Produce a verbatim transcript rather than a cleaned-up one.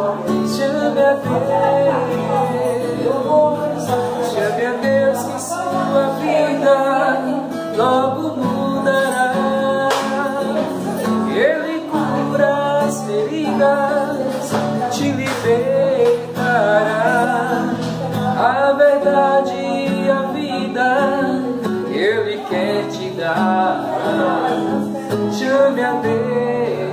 Chame a Deus, chame a Deus que sua vida logo mudará. Ele cura as feridas, te libertará. A verdade e a vida Ele quer te dar. Chame a Deus,